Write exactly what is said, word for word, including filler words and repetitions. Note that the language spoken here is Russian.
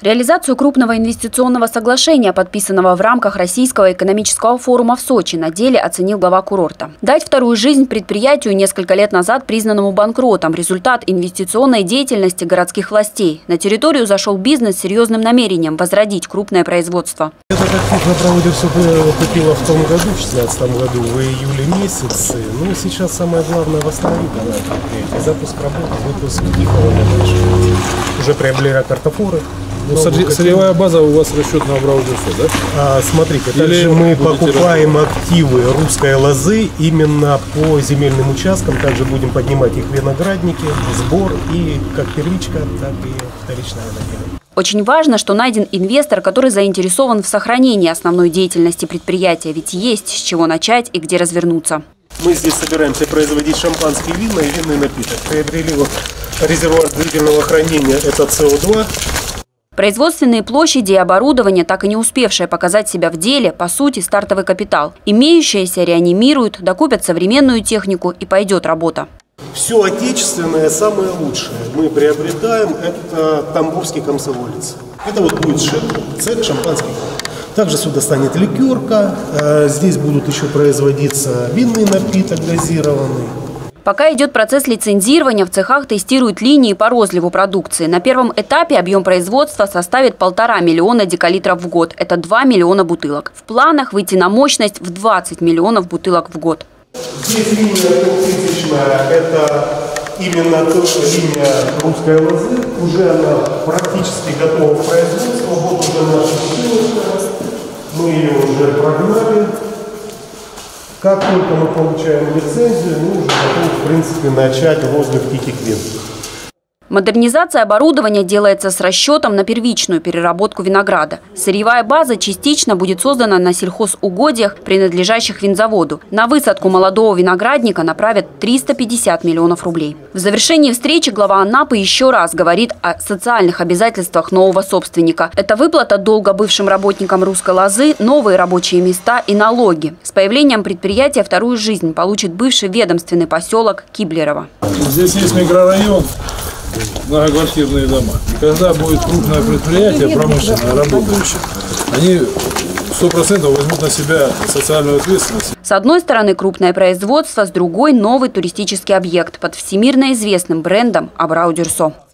Реализацию крупного инвестиционного соглашения, подписанного в рамках Российского экономического форума в Сочи, на деле оценил глава курорта. Дать вторую жизнь предприятию, несколько лет назад признанному банкротом, результат инвестиционной деятельности городских властей. На территорию зашел бизнес с серьезным намерением возродить крупное производство. Этот актив на Браудерсо купила в том году, в две тысячи шестнадцатом году, в июле месяце. Ну, сейчас самое главное восстановить данное предприятие. Запуск работы, выпуск диффа. Уже приобрели картофоры. Ну, сырьевая база у вас расчет на Браудерсо, да? А, смотрите, также мы покупаем активы русской лозы именно по земельным участкам. Также будем поднимать их виноградники, сбор и как первичка, так и вторичная виноделие. Очень важно, что найден инвестор, который заинтересован в сохранении основной деятельности предприятия, ведь есть с чего начать и где развернуться. Мы здесь собираемся производить шампанские вина и винный напиток. Приобрели вот резервуар длительного хранения, это С О два. Производственные площади и оборудование, так и не успевшие показать себя в деле, по сути, стартовый капитал. Имеющиеся реанимируют, докупят современную технику и пойдет работа. Все отечественное, самое лучшее мы приобретаем, это Тамбовский комсомолец. Это вот будет цех шампанских. Также сюда станет ликерка, здесь будут еще производиться винный напиток газированный. Пока идет процесс лицензирования, в цехах тестируют линии по розливу продукции. На первом этапе объем производства составит полтора миллиона декалитров в год. Это два миллиона бутылок. В планах выйти на мощность в двадцать миллионов бутылок в год. Здесь линия трехтысячная, это именно линия русской лозы. Уже она практически готова к производству. Вот уже наша бутылочка. Мы ее уже прогнали. Как только мы получаем лицензию, мы уже готовы, в принципе, начать розлив диких вин. Модернизация оборудования делается с расчетом на первичную переработку винограда. Сырьевая база частично будет создана на сельхозугодьях, принадлежащих винзаводу. На высадку молодого виноградника направят триста пятьдесят миллионов рублей. В завершении встречи глава Анапы еще раз говорит о социальных обязательствах нового собственника. Это выплата долга бывшим работникам русской лозы, новые рабочие места и налоги. С появлением предприятия вторую жизнь получит бывший ведомственный поселок Киблерово. Здесь есть микрорайон, многоквартирные дома. И когда будет крупное предприятие, промышленное, работающее, они сто процентов возьмут на себя социальную ответственность. С одной стороны крупное производство, с другой новый туристический объект под всемирно известным брендом Абраудерсо.